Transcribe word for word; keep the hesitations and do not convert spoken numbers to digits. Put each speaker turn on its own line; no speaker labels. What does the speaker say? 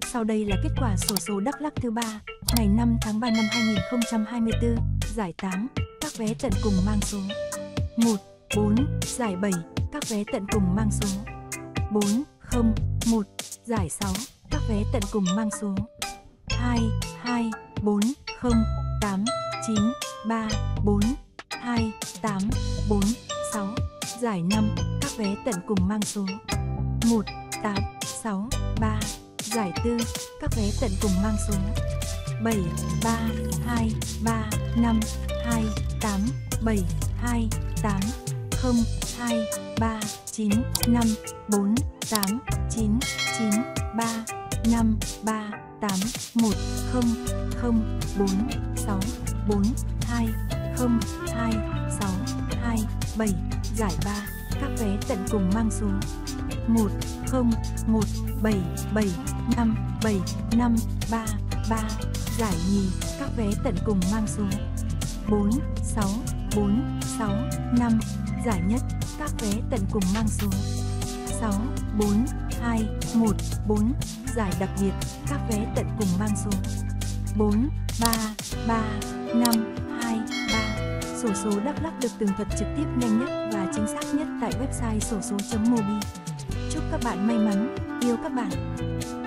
Sau đây là kết quả xổ số Đắk Lắk thứ ba, ngày năm tháng ba năm hai nghìn không trăm hai mươi tư, giải tám, các vé tận cùng mang số một, bốn, giải bảy, các vé tận cùng mang số bốn, không, một, giải sáu, các vé tận cùng mang số hai, hai, bốn, không, tám, chín, ba, bốn, hai, tám, bốn, sáu, giải năm, các vé tận cùng mang số một, tám, sáu, ba, giải tư, các vé tận cùng mang số bảy, ba, hai, ba, năm, hai, tám, bảy, hai, tám, không, hai, ba, chín, năm, bốn, tám, chín, chín, ba, năm, ba, tám, một, không, không, bốn, sáu, bốn, hai, không, hai, sáu, hai, bảy, giải ba, các vé tận cùng mang số một, không, một, bảy, bảy, năm, bảy, năm, ba, ba, giải nhì, các vé tận cùng mang số bốn, sáu, bốn, sáu, năm, giải nhất, các vé tận cùng mang số sáu, bốn, hai, một, bốn, giải đặc biệt, các vé tận cùng mang số bốn, ba, ba, năm, hai, ba. Xổ số Đắk Lắk được tường thuật trực tiếp, nhanh nhất và chính xác nhất tại website xổ số chấm mobi. Chúc các bạn may mắn, yêu các bạn.